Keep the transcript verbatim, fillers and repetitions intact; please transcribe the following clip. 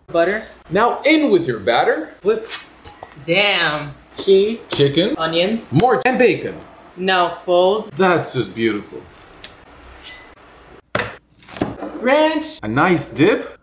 Butter. Now in with your batter. Flip. Damn. Cheese. Chicken. Onions. More and bacon. Now fold. That's just beautiful. Ranch. A nice dip.